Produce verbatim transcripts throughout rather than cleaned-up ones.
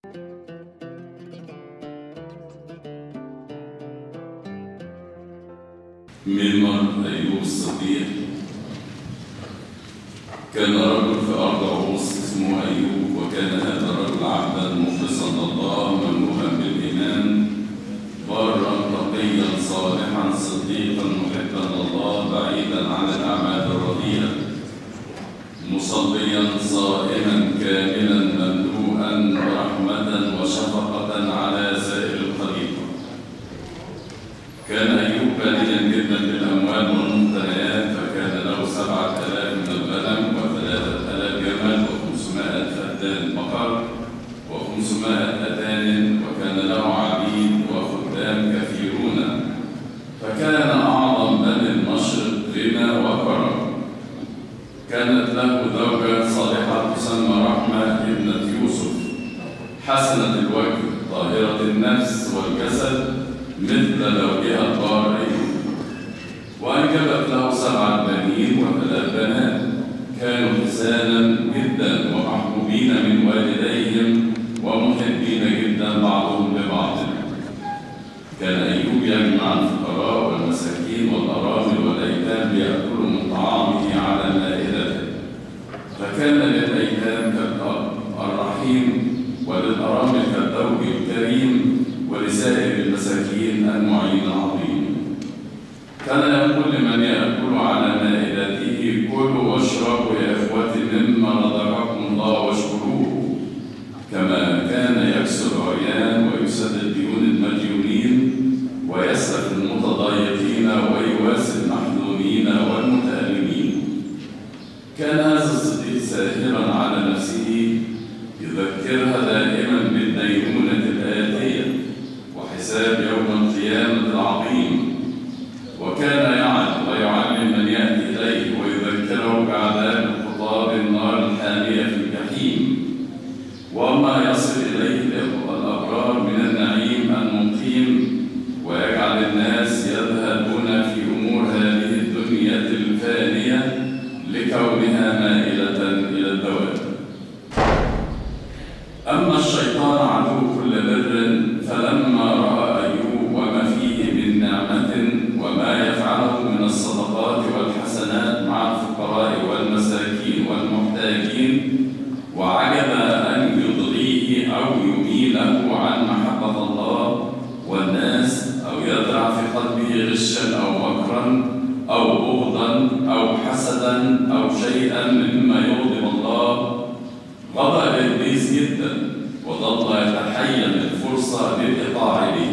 ميمون أيوب الصديق كان رجل في أرض عوص اسمه أيوب، وكان هذا الرجل عبدا مخلصا لله مملوءا بالإيمان بارا تقيا صالحا صديقا محبا لله بعيدا عن الأعمال الرديئة مصليا صائما كاملا مملوءا رحمة وشفقة على سائر الخليقة. كان أيوب غنيا جدا بالأموال والمقتنيات، فكان له سبعة آلاف من الغنم وثلاثة آلاف جمل وخمسمائة ألف أتان بقر وخمسمائة أتان، وكان له عبيد وخدام كثيرون. فكان أعظم بني المشرق غنى وكرم. كانت له زوجة صالحة تسمى رحمة ابنة يوسف، حسنة الوجه طاهرة النفس والجسد مثل زوجها البار أيوب، وأنجبت له سبعة بنين وثلاث بنات كانوا حسانا جدا ومحبوبين من والديهم ومحبين جدا بعضهم ببعض. كان أيوب يجمع الفقراء والمساكين والأرامل والأيتام ليأكلوا من طعامه على مائدته، فكان للأيتام كالأب الرحيم وللأرامل كالزوج الكريم ولسائر المساكين المعين العظيم. كان يقول لمن يأكل على مائدته كلوا واشربوا يا إخوتي مما رزقكم الله واشكروه، كما كان يكسر العريان ويسدد ديون المديونين ويسلف المتضايقين ويواسي المحزونين والمتألمين. كان هذا الصديق ساهرا على نفسه يذكرها دائما بالدينونة الآتية وحساب يوم القيامة العظيم، وكان يعد ويعلم من يأتي إليه ويذكره بعذاب خطاب النار الحامية في الجحيم وما يصل إليه الأبرار من النعيم المقيم، ويجعل الناس يذهبون في أمور هذه الدنيا الفانية لكونها مائلة إلى الزوال. أما الشيطان عدو كل بر، فلما رأى أيوب وما فيه من نعمة وما يفعله من الصدقات والحسنات مع الفقراء والمساكين والمحتاجين، وعجب أن يضغيه أو يميله عن محبة الله والناس، أو يزرع في قلبه غشا أو مكرا أو بغضا أو حسدا أو شيئا مما يغضب الله، غضب إبليس جدا وظل يتحين الفرصة للإطاعة به.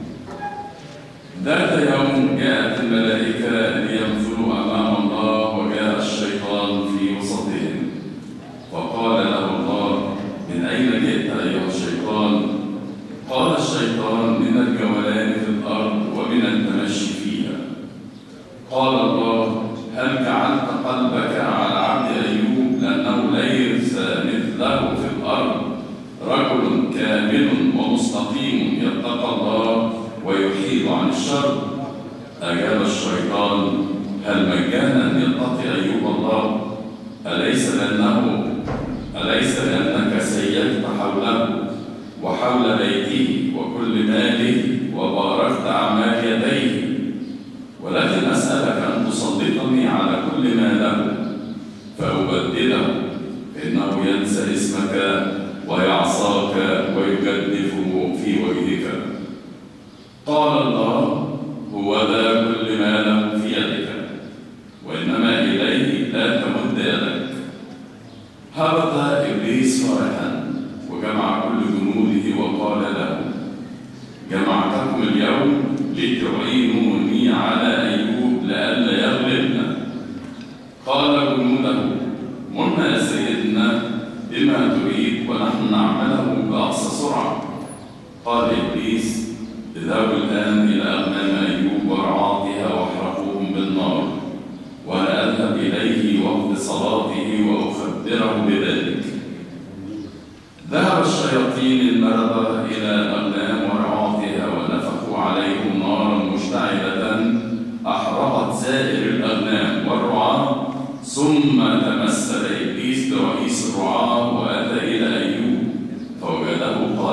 ذات يوم جاءت الملائكة لينزلوا أمام الله، وجاء الشيطان في وسطهم، فقال له الله: من أين جئت أيها الشيطان؟ قال الشيطان: من الجولان في الأرض ومن التمشي فيها. قال الله: هل جعلت قلبك على عبد أيوب، لأنه ليس مثله في الأرض رجل كامل ومستقيم يتقى الله ويحيد عن الشر؟ أجاب الشيطان: هل مجانا يتقي أيوب الله؟ أليس لأنه أليس لأنك سيدت حوله وحول بيته وكل ماله وباركت أعمال يديه؟ ولكن أسألك أن تسلطني على كل ما له فأبدله، إنه ينسى اسمك ويعصاك ويجدف في وجهك. قال الله: هو ذا كل ما له في يدك، وإنما إليه لا تمد يدك. هبط إبليس فرحا وجمع كل جنوده وقال له: جمعتكم اليوم لتعينوني على أيوب لئلا يغلبنا. قال جنوده: مرنا يا سيدنا بما تريد ونحن نعمله بأقصى سرعة. قال إبليس: اذهبوا الآن إلى أغنام أيوب ورعاتها واحرقوهم بالنار، وأنا أذهب إليه وقت صلاته وأخبره بذلك. ذهب الشياطين المردة إلى الأغنام ورعاتها ونفخوا عليهم نارا مشتعلة أحرقت سائر الأغنام والرعاة. ثم تمثل إبليس برئيس الرعاة وأتى إلى أيوب فوجده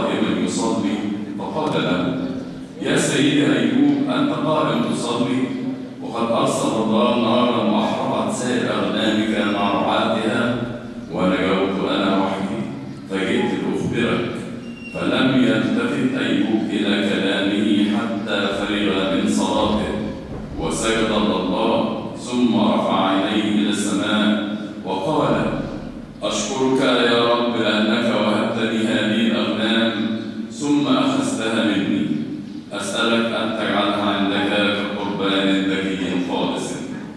يصلي، فقال له: يا سيدي أيوب، أنت قائم تصلي وقد أرسل الله نارا وأحرقت سائر أغنامك مع رعاتها، ونجوت أنا وحدي فجئت لأخبرك. فلم يلتفت أيوب إلى كلامه حتى فرغ من صلاته وسجد لله، ثم رفع عينيه إلى السماء وقال: أشكرك يا رب لأنك وهبتني هذه الأغنام ثم أخذتها مني. أسألك أن تجعلها عندك كقربان ذكي خالص.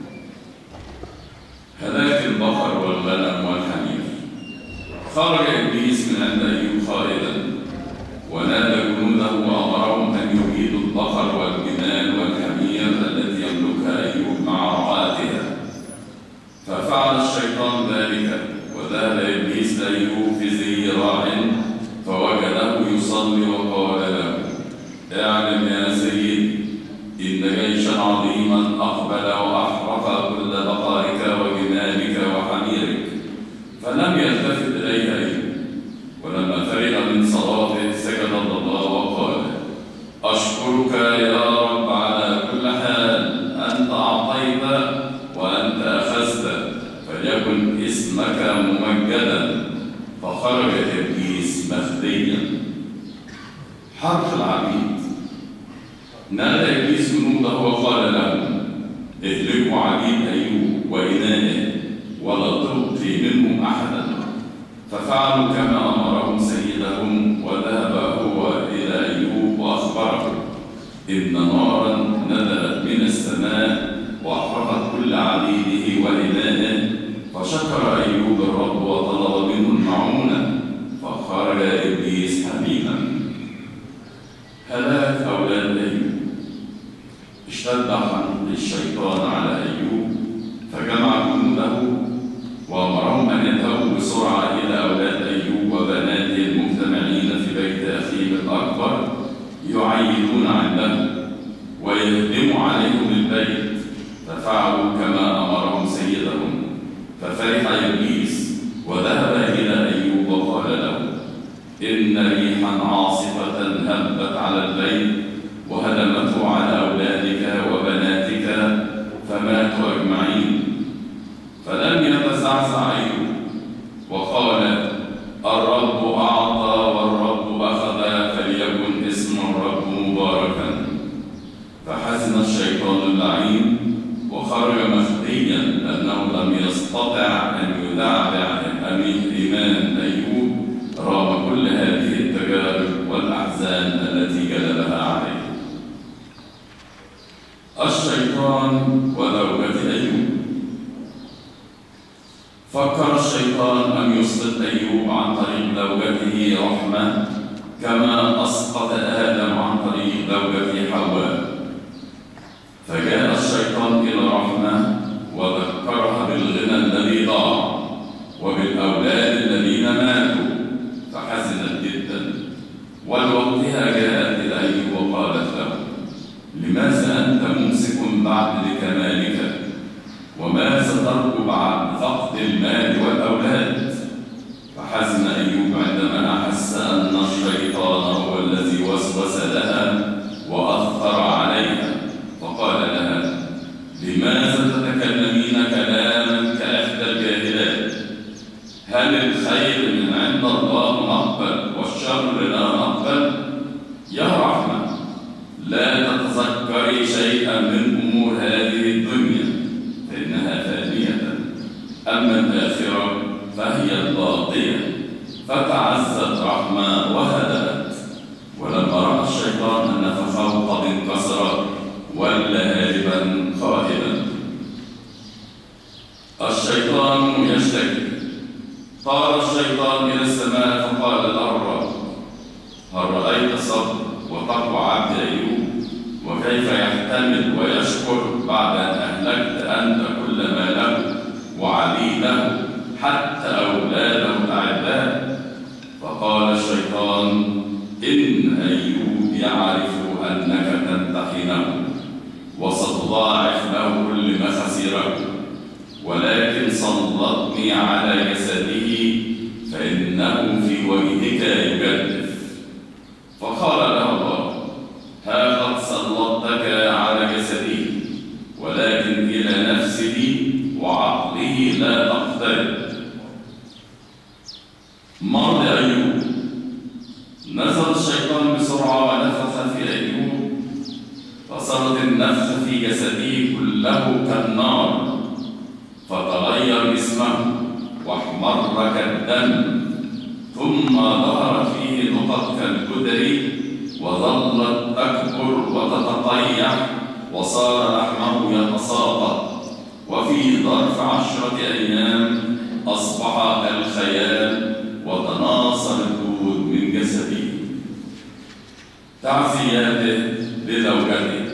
هلاك البقر والغنم والحمير. خرج إبليس من عند أيوب خائدا، ونادى جنوده وأمرهم أن يبيدوا البقر والجمال والحمير التي يملكها أيوب مع رعاتها. ففعل الشيطان ذلك، وذهب إبليس لأيوب في زي راع فوجده يصلي وقال له: اعلم يا سيدي إن جيشا عظيما أقبل وأحرق كل بقرك وجمالك وحميرك. فلم يلتفت إليه أيوب، ولما فرغ من صلاته سجد لله وقال: أشكرك يا رب على كل حال، أنت أعطيت وأنت أخذت، فليكن اسمك ممجدا. فخرج إبليس مخزيا. حرق العبيد. نادى إبليس جنوده وقال لهم: اهلكوا عبيد أيوب وإناءه ولا تبقي منهم أحدا. ففعلوا كما أمرهم سيدهم، وذهب هو إلى أيوب وأخبره إن نارا نزلت من السماء وأحرقت كل عبيده وإناءه. فشكر أيوب الرب وطلب منه المعونة، فخرج إبليس حميما. هلاك أولاد أيوب. اشتد حنق الشيطان على أيوب، فجمع جنوده وأمرهم أن يذهبوا بسرعة إلى أولاد أيوب وبناته المجتمعين في بيت أخيه الأكبر، يعيدون عنده ويهدموا عليهم البيت. ففعلوا كما أمرهم سيدهم. ففرح إبليس وذهب إلى أيوب وقال له: إن ريحا عاصفة هبت على البيت وهدمته على أولادك وبناتك فماتوا أجمعين. فلم يتزعزع أيوب وقال: الرب أعطى والرب أخذ، فليكن اسم الرب مباركا. فحزن الشيطان اللعين وخرج مخزيا، لأنه لم يستطع أن يدعبع إيمان أيوب رغم كل هذه التجارب والأحزان التي جلبها عليه. الشيطان وزوجة أيوب. فكر الشيطان أن يسقط أيوب عن طريق زوجته رحمة كما أسقط آدم عن طريق زوجته حواء. فجاء الشيطان إلى رحمة وذكرها بالغنى الذي ضاع وبالأولاد الذين ماتوا، فحزنت جدا. ولوقتها جاءت إلى أيوب وقالت له: لماذا أنت ممسك بعد لكمالك؟ وماذا ترجو بعد فقد المال والأولاد؟ فحزن أيوب عندما أحس أن الشيطان هو الذي وسوس لها وأثر عليها، فقال لها: لماذا تتكلمين كلاما كإحدى الجاهلات؟ هل الخير من عند الله نقبل والشر لا نقبل؟ يا رحمة، لا تتذكري شيئا من أمور هذه الدنيا فإنها فانية، أما الآخرة فهي الباقية. فتعزت رحمة وهدأت. ولما رأى الشيطان أن فخه قد انكسر ولا هاربا خائبا. الشيطان يشتكي. طار الشيطان إلى السماء فقال له الرب: هل رأيت صبر وتقوى عبد أيوب؟ وكيف يحتمل ويشكر بعد أن أهلكت أنت كل ما له وعبيده حتى أولاده الأعداء؟ فقال الشيطان: إن أيوب يعرف أنك تمتحنه وستضاعف له كل ما خسره، ولكن سلطني على جسده فإنه في وجهك يجدف. والنفخ في جسده كله كالنار، فتغير جسمه واحمر كالدم، ثم ظهر فيه نقط كالجدر، وظلت تكبر وتتقيح، وصار لحمه يتساقط، وفي ظرف عشرة أيام أصبح كالخيال، وتناثر الدود من جسده. تعزياته لزوجته.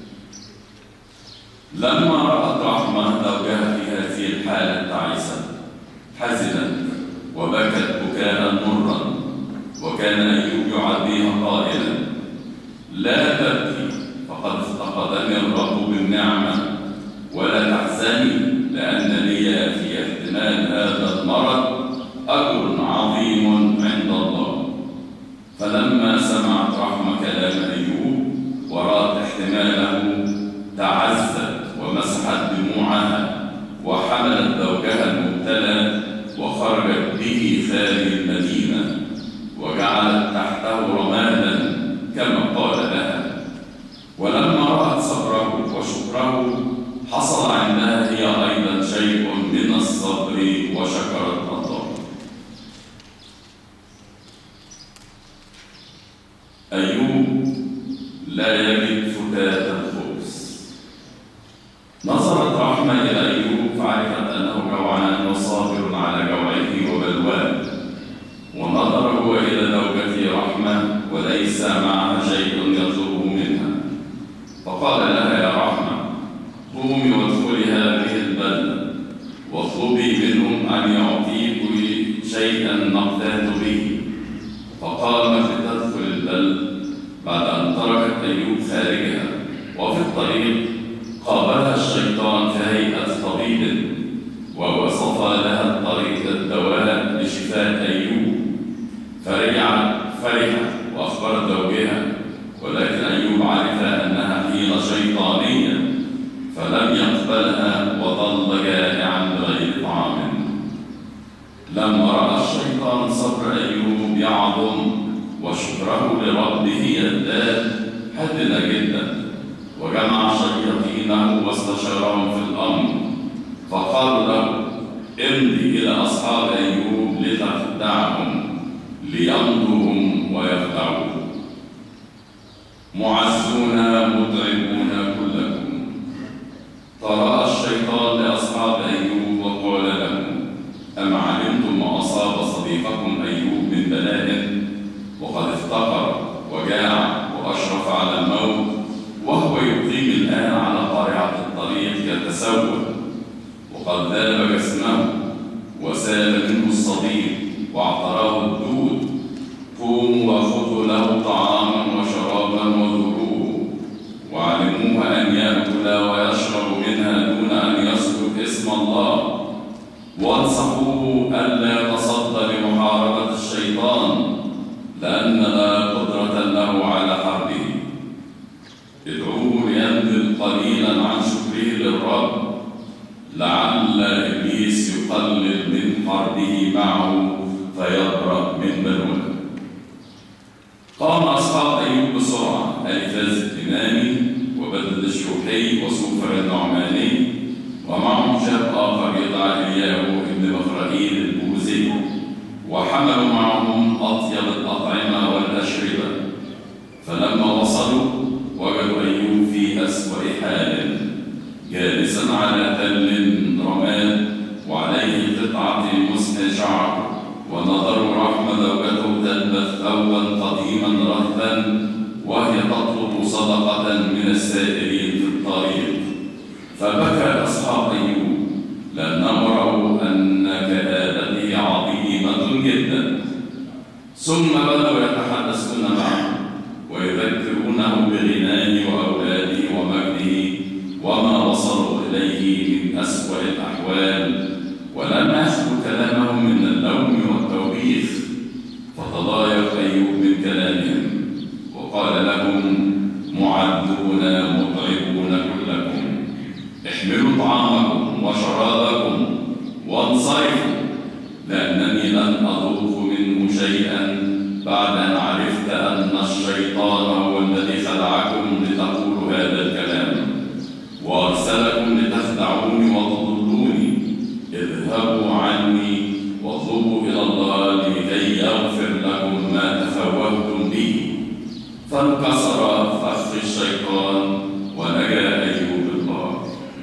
لما رأت رحمة زوجها في هذه الحالة التعيسة حزنت وبكت بكاء مرا، وكان أيوب يعزيها قائلا: لا تبكي، فقد افتقدني الرب بالنعمة، ولا تحزني، لأن لي في احتمال هذا المرض أجر عظيم عند الله. فلما سمعت رحمة كلام أيوب ورأت احتماله تعزت ومسحت دموعها، وحملت زوجها المبتلى وخرجت به خارج المدينة، وجعلت تحته رمادا كما قال لها. ولما رأت صبره وشكره حصل عندها هي أيضا شيء من الصبر، وشكرت الله. أيوب لا يجد فتاة الخبز. نظرت رحمة إلى أيوب فعرفت أنه جوعان وصابر على جوعه وبلواه، ونظر هو إلى زوجته رحمة وليس معها شيء يطلبه منها، فقال لها: يا رحمة، قومي وادخلي هذه البلدة، واطلبي منهم أن يعطيك شيئا نقتات به. فقامت لتدخل البلد بعد أن تركت أيوب خارجها، وفي الطريق قابلها الشيطان في هيئة طبيب، ووصف لها الطريق الدواء لشفاء أيوب. فرجعت فرحت وأخبرت زوجها، ولكن أيوب عرف أنها حيلة شيطانية فلم يقبلها، وظل جائعا بغير طعام. لما رأى الشيطان صبر أيوب يعظم وشكره لربه يزداد حزن جدا، وجمع شياطينه واستشارهم في الأمر، فقالوا له: امضي إلى أصحاب أيوب لتخدعهم ليمضوهم ويخدعوه. معزون متعبون كلكم. فرأى الشيطان لأصحاب أيوب وقال لهم: أما علمتم ما أصاب صديقكم أيوب من بلاء؟ وقد افتقر وجاع وأشرف على الموت، وهو يقيم الآن على قارعة الطريق يتسول، وقد ذاب جسمه وسال منه الصديد واعتراه الدود. قوموا وخذوا له طعاما وشرابا وذروه، وعلموه أن يأكل ويشرب منها دون أن يذكر اسم الله، وانصحوه ألا يتصدى لمحاربة الشيطان، لأن لا قدرة له على حربه. ادعوه لينزل قليلا عن شكره للرب، لعل إبليس يقلل من حربه معه فيبرأ من بلوه. قام أصحاب أيوب بسرعة: أليفاز الكناني وبدد الشوحي وسوفر النعماني، ومعهم شاب آخر يدعى إلياه ابن بخرائيل البوزي، وحملوا معهم أطيب الأطعمة والأشربة. فلما وصلوا وجدوا أيوب في أسوأ حال، جالسا على تل رماد وعليه قطعة مسح شعر، ونظروا رحمة زوجته تلبس ثوبا قديما رثا، وهي تطلب صدقة من السائلين في الطريق. فبكى أصحاب أيوب لأنهم رأوا أن كآبته عظيمة جدا. ثم بدأوا يتحدثون معه ويذكرونه بغناه وأولاده ومجده وما وصلوا إليه من أسوأ الأحوال، ولم يسكت كلامهم من اللوم والتوبيخ. فتضايق أيوب من كلامهم وقال لهم: معدون متعبون كلكم، احملوا طعامكم وشرابكم وانصرفوا، لأنني لن أذوق منه شيئا بعد أن عرفت أن الشيطان هو الذي خدعكم لتقولوا هذا الكلام. به، فانكسر فخ الشيطان ونجا أيوب البار.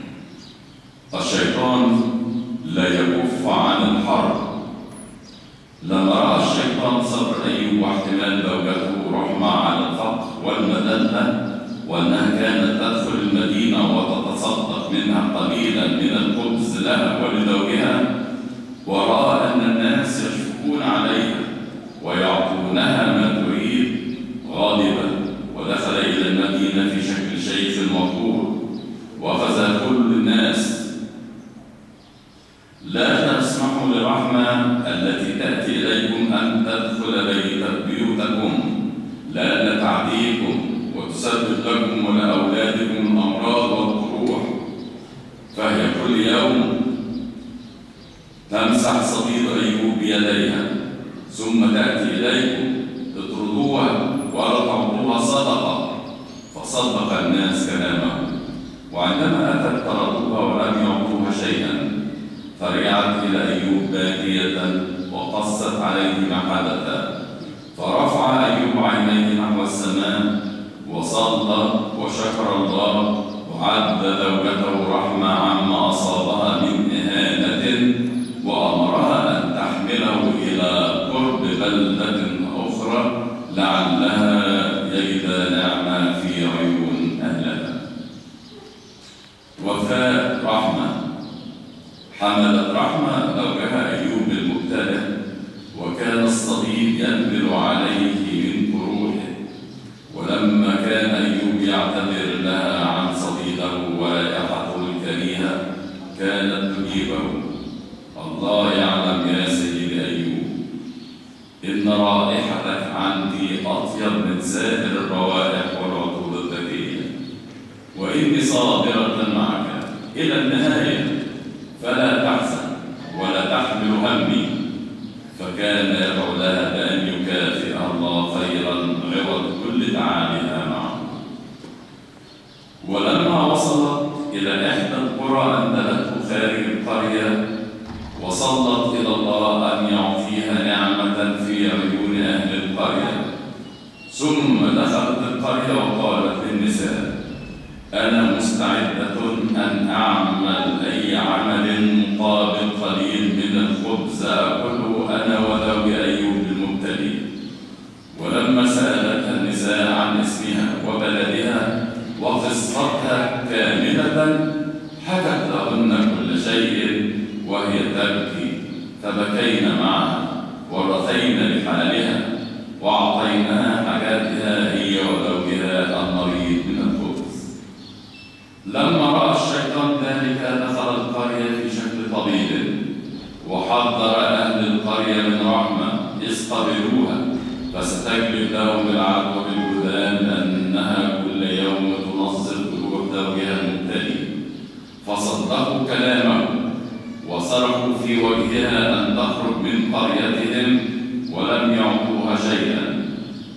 الشيطان لا يكف عن الحرب. لما رأى الشيطان صبر أيوب واحتمال زوجته رحمة على الفقر والمذلة، وأنها كانت تدخل المدينة وتتصدق منها قليلا من الخبز لها ولزوجها، ورأى أن الناس يشفقون عليها ويعطونها ما تريد، غاضبا ودخل إلى المدينة في شكل شيخ مغرور وأخذ كل الناس: لا تسمحوا للرحمة التي تأتي إليكم أن تدخل بيوتكم لأن تعديكم وتسبب لكم ولأولادكم الأمراض والجروح، فهي كل يوم تمسح صديد أيوب بيديها، ثم تأتي إليكم تطردوها ولا تعطوها صدقة. فصدق الناس كلامه، وعندما أتت طردوها ولم يعطوها شيئا، فرجعت إلى أيوب باكية وقصت عليه ما حدث. فرفع أيوب عينيه نحو السماء وصلى وشكر الله، وعد زوجته رحمة عما أصابها من إهانة، وأمرها أن تحمله إلى قرب بلدة أخرى لعلها يجد نعمة في عيون أهلها. وفاء رحمة. حملت رحمة زوجها أيوب المبتلى، وكان الصليب ينبل عليه من جروحه، ولما كان أيوب يعتذر لها عن صديقه ورائحته الكريهة كانت تجيبه: الله يعلم يا سيدي أيوب إن رائحتك عندي أطيب من سائر الروائح والعطور الذكية، وإني صابرة معك إلى النهاية، فلا تحزن ولا تحمل همي. فكان يدعو لها بأن يكافئها الله خيرا عوض كل تعاليها معه. ولما وصلت إلى إحدى القرى أنزلته خارج القرية، وصلت إلى الله أن يعطيها نعمة في عيون أهل القرية. ثم دخلت القرية وقالت للنساء: أنا مستعدة أن أعمل أي عمل مقابل قليل من الخبز أكله أنا وزوجي أيوب المبتلي. ولما سألتها النساء عن اسمها وبلدها وقصتها كاملة، حكت لهن كل شيء وهي تبكي، فبكين معها ورثين لحالها، وأعطيناها حاجاتها هي وزوجها المريض من الخبز. لما رأى الشيطان ذلك دخل القرية في شكل طبيب، وحذر أهل القرية من رحمة إذ قبلوها، فستجلب لهم العدوى بالجذام لأنها كل يوم تنظف جروح زوجها المبتلي. فصدقوا كلامه وصرخوا في وجهها أن تخرج من قريتهم، ولم يعطوها شيئا،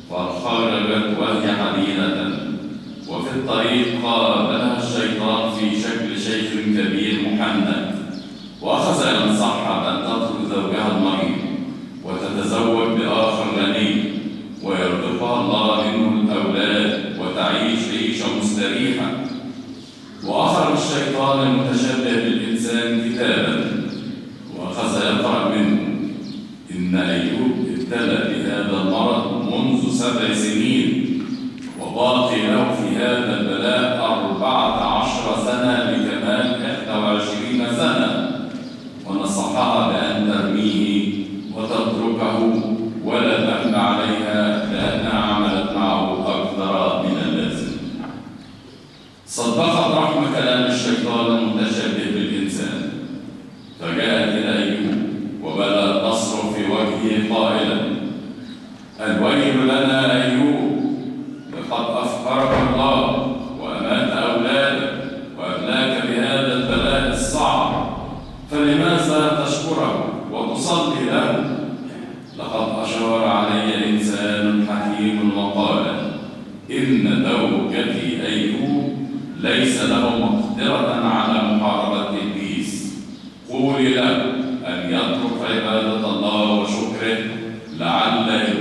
فخرجت وهي حزينة. وفي الطريق قابلها الشيطان في شكل شيخ كبير محنك، وأخذ ينصحها أن تترك زوجها المريض وتتزوج بآخر غني، ويرزقها الله منه الأولاد وتعيش عيشة مستريحة. وأخذ الشيطان المتشبه بالإنسان كتابا وأخذ يقرأ منه: إن أيوب ابتلى بهذا المرض منذ سبع سنين، وباقي له في هذا البلاء أربعة عشر سنة لكمال إحدى وعشرين سنة. ونصحها بأن ترميه وتتركه ولا تحن عليها، لأنها عملت معه أكثر من اللازم. صدقت رحمة كلام الشيطان المتشبه بالإنسان، فجاءت إلى أيوب وبدأت تصرخ في وجهه قائلا: الويل لنا أيوب، لقد أفقرك الله وأمات أولادك وأبلاك بهذا البلاء الصعب، فلماذا تشكره وتصلي له؟ لقد أشار علي إنسان حكيم وقال: إن زوجتي أيوب ليس له مقدرة على محاربة إبليس، قولي له أن يترك عبادة الله وشكره، لعل إبليس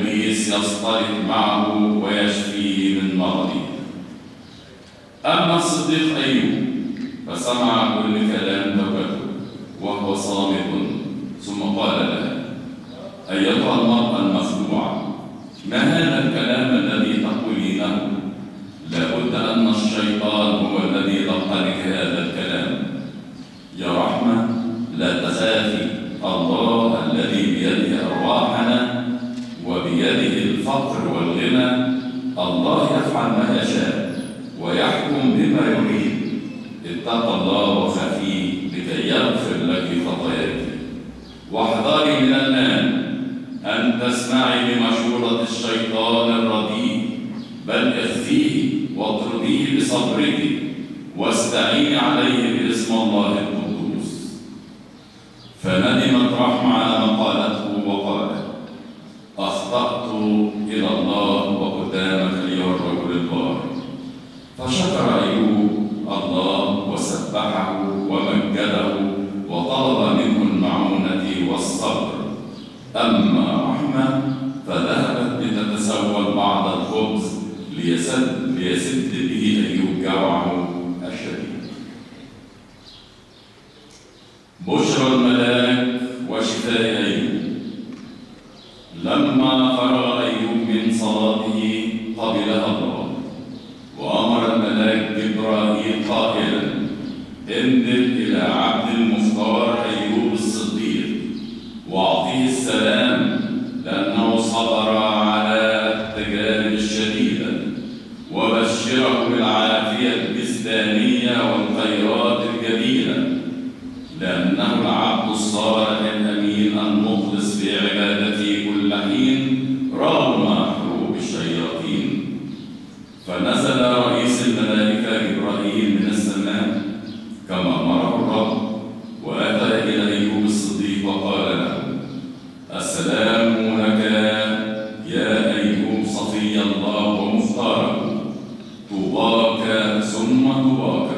إبليس يصطلح معه ويشفيه من مرضه. أما الصديق أيوب فسمع كل كلام زوجته وهو صامت، ثم قال لها: أيتها المرأة المخدوعة، ما هذا الكلام الذي تقولينه؟ لابد أن الشيطان هو الذي لقنك هذا الكلام. يا رحمة، لا تخافي، الله الذي بيده أرواحنا وبيده الفقر والغنى، الله يفعل ما يشاء ويحكم بما يريد. اتق الله وخافيه لكي يغفر لك خطاياك. واحذري من الآن أن تسمعي بمشورة الشيطان الرديء، بل اخفيه واطرديه بصبرك واستعيني عليه باسم الله القدوس. فندمت رحمة على ما قالته وقالت: أخطأت إلى الله وقدامك أيها الرجل البار. فشكر أيوب الله وسبحه ومجده وطلب منه المعونة والصبر. أما رحمة فذهبت لتتسول بعض الخبز ليسد, ليسد به أيوب جوعه الشديد. بشرى الملاك وشفاء أيوب. لما فرغ أيوب من صلاته قبلها الله، وأمر الملاك جبرائيل قائلا: انزل إلى عبد المختار أيوب الصديق وأعطيه السلام، لأنه صبر على التجارب الشديدة، وبشره بالعافية الجسدانية والخيرات الجميلة، لأنه العبد الصالح الأمين المخلص في عبادته كل حين رغم حروب الشياطين. فنزل رئيس الملائكة جبرائيل من السماء كما أمره الرب، وأتى إلى أيوب الصديق وقال له: السلام لك يا أيوب صفي الله ومختاره، طوباك ثم طوباك.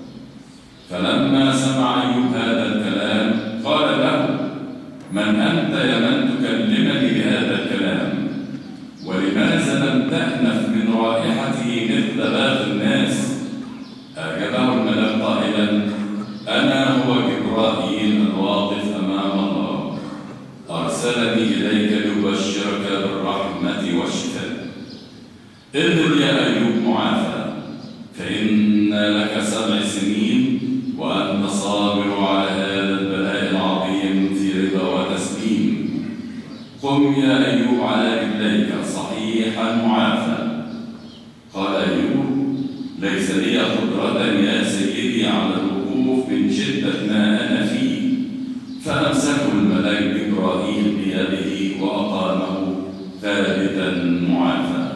فلما سمع أيوب هذا الكلام قال له: من أنت يا من تكلمني بهذا الكلام؟ ولماذا لم تأنف من رائحته مثل باقي الناس؟ أجابه الملاك قائلا: أنا هو جبرائيل الواقف أمام الله، أرسلني إليك لأبشرك بالرحمة والشفاء. اذهب يا أيوب معافى، فإن لك سبع سنين وأنت صابر على هذا البلاء العظيم في رضا وتسليم. قم يا أيوب على رجليك صحيحا معافى. قال أيوب: ليس لي قدرة يا سيدي على الوقوف من شدة ما أنا فيه. فأمسكه الملاك جبرائيل بيده وأقامه ثابتا معافى.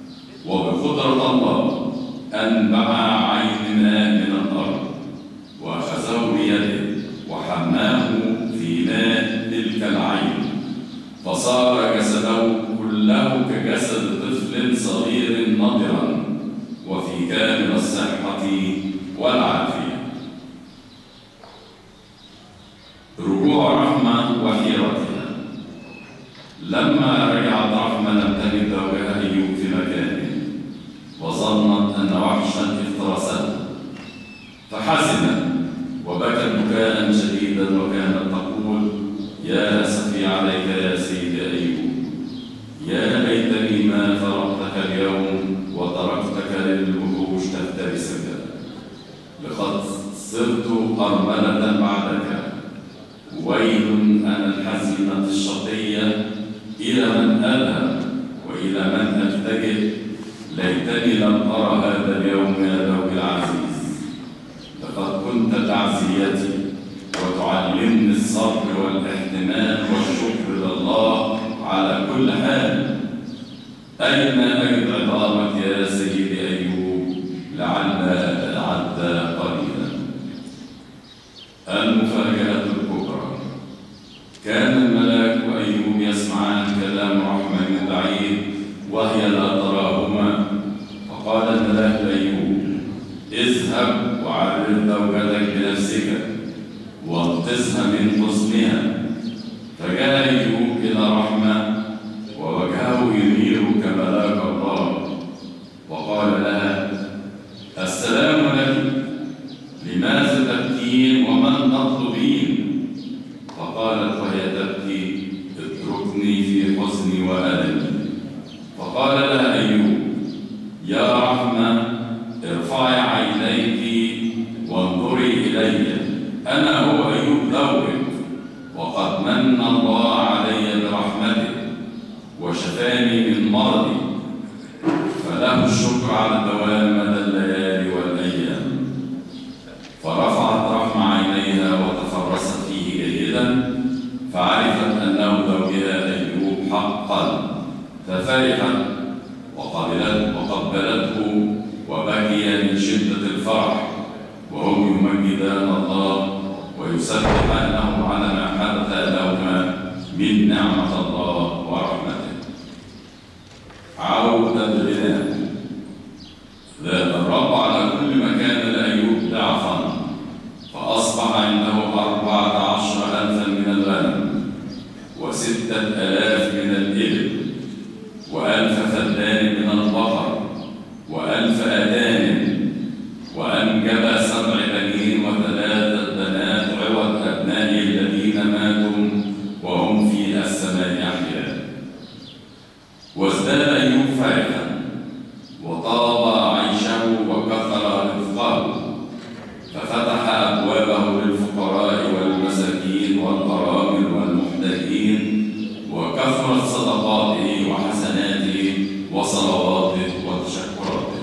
وبقدرة الله أنبع عين ماء من الأرض، وأخذه بيده وحماه في ماء تلك العين، فصار جسده كله كجسد طفل صغير نضرا وفي كامل الصحة والعافية. رجوع رحمة وحيرتها. لما رجعت رحمة لم تجد زوجها أيوب في مكانه، وظنت أن وحشا افترسته، فحزنت وبكت بكاء شديدا، وكانت تقول: يا أسفي عليك يا سيدي أيوب، يا ليتني ما فرقتك اليوم وتركتك للوحوش تفترسك، لقد صرت أرملة بعدك. ويل أنا الحزينة الشقية، إلى من أذهب وإلى من ألتجئ؟ ليتني لم أرى هذا اليوم يا زوجي العزيز. لقد كنت تعزيتي وتعلمني الصبر والاحتمال والشكر لله على كل حال. أين أجد عظامك يا سيدي أيوب؟ لعل أتعدى قليلا. المفاجأة الكبرى. كان الملاك وأيوب يسمعان كلام رحمة من بعيد وهي لا تراهما. فقال الملاك لأيوب: اذهب وعرف زوجتك بنفسك وانقذها من حزنها. فجاء أيوب إلى رحمة ووجهه يمين أيوب يا رحمة ارفعي عينيك وانظري إلي، أنا هو أيوب ذوقك، وقد من الله علي برحمته وشفاني من مرضي، فله الشكر على الدوام مدى الليالي والأيام. فرفعت رحمة عينيها وتفرست فيه جيدا، فعرفت أنه زوجها أيوب حقا، ففرحت وقبلت وقبلته وبكي من شدة الفرح، وهم يمجدان الله ويسبحانه على ما حدث لهما من نعمة الله ورحمته. عودة الغناء. ذات الرب على كل مكان لأيوب ضعفا، فأصبح عنده أربعة عشر ألفا من الغنم، وستة آلاف من الإبل، وألف فدان من البقر، وألف أدان، وأنجب سبع بنين وثلاثة بنات عوض أبنائه الذين ماتوا وهم في السماء أحياء. وازداد أيوب فرحا وطاب عيشه وكثر رزقه، ففتح أبوابه للفقراء والمساكين والأرامل والمحتاجين، وكثرت صدقاته وحسناته وصلواته وتشكراته.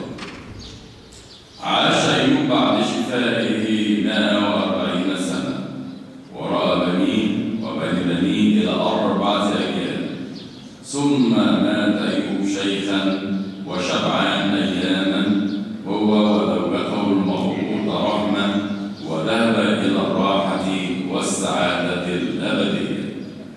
عاش أيوب بعد شفائه مائة وأربعين سنة، ورأى بنيه وبني بنيه إلى أربعة أجيال، ثم مات أيوب شيخا وشبعان أياما هو وزوجته المخلوقة رحمة، وذهب إلى الراحة والسعادة الأبدية.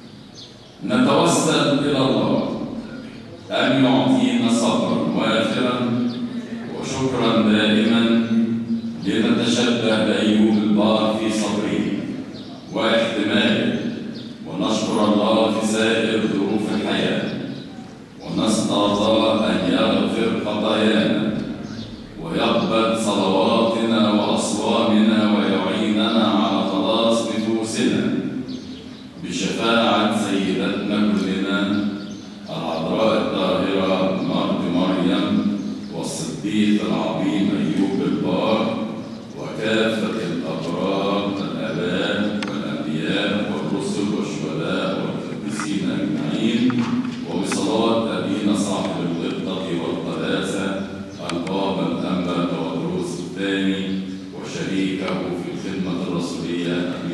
نتوسل إلى الله أن يعطينا صبرا وافرا وشكرا دائما، لنتشبه بأيوب البار في صبره واحتماله، ونشكر الله في سائر ظروف الحياة، ونسأل الله أن يغفر خطايانا ويقبل صلواتنا وأصوامنا ويعيننا على خلاص نفوسنا بشفاعة سيدتنا كلنا العذراء الطاهرة مرت مريم، والصديق العظيم أيوب البار، وكافة الأبرار الآباء والأنبياء والرسل والشهداء والقديسين أجمعين، وبصلاة أبينا صاحب الغبطة والقداسة البابا الأنبا تودروس الثاني وشريكه في الخدمة الرسولية